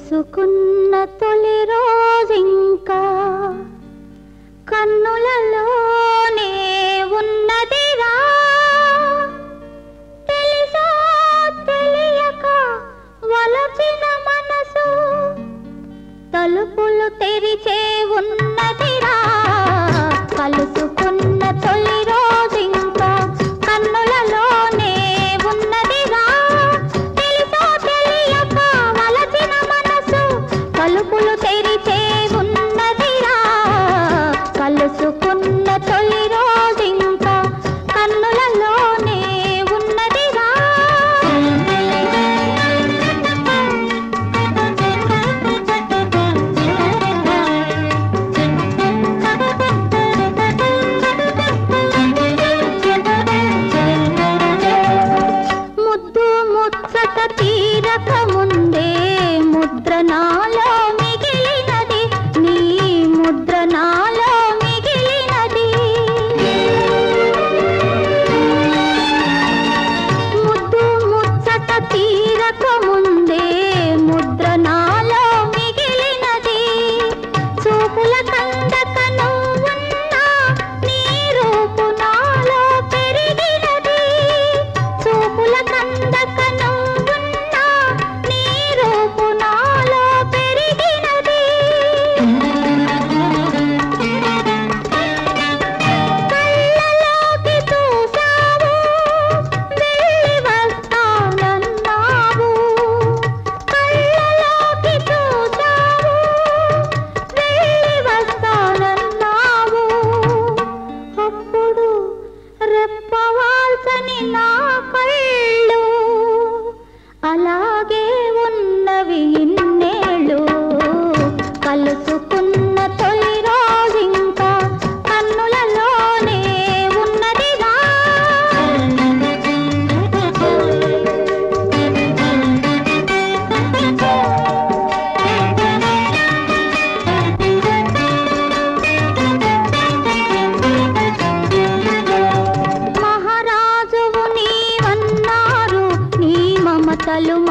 కలుసుకున్న తొలి రోజింకా కన్నులలోనే ఉన్నదిరా, తెలుసా తెలియక వలచిన మనసు తలుపులు తెరిచే ఉన్నదిరా. కలుసుకున్న తొలి రోజింకా కన్నులలోనే ఉన్నదిరా, తెలుసా తెలియక వలచిన మనసు తలుపులు తెరిచే ఉన్నదిరా. కలుసుకున్న తొలి రోజింకా కన్నులలోనే ఉన్నదిరా. ముద్దు ముచ్చట తీరక ముందే ముద్ర నాలో మిగిలినది, నీ ముద్ర నాలో మిగిలినది. ముద్దు ముచ్చట తీరక ముందే ముద్ర నాలో మిగిలినది. చూపుల కందక నువ్వున్నా నీ రూపు నాలో పెరిగినది. చూపుల కందక నువ్వున్నా నీ రూపు నాలో పెరిగినది. కళ్ళలోకి చూసావు వెళ్ళి వస్తానన్నావు, కళ్ళలోకి చూసావు వెళ్ళి వస్తానన్నావు. అప్పుడు రెప్పవాల్సని నా కళ్ళు అలాగే ఉన్నవి ఇన్నేళ్ళు. కలుసుకున్న తొలి రోజింకా కన్నులలోనే ఉన్నదిగా. మహారాజువు నీవన్నారు, నీ మమతలు